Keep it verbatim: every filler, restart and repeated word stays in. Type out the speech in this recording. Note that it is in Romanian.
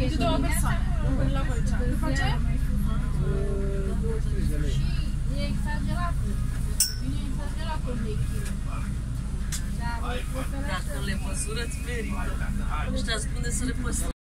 De două persoane. La voi ce? După ce? E exagerat. E exagerat cu de kilo. Dacă le măsură, îți merită. Ăștia spune să le păstrăm.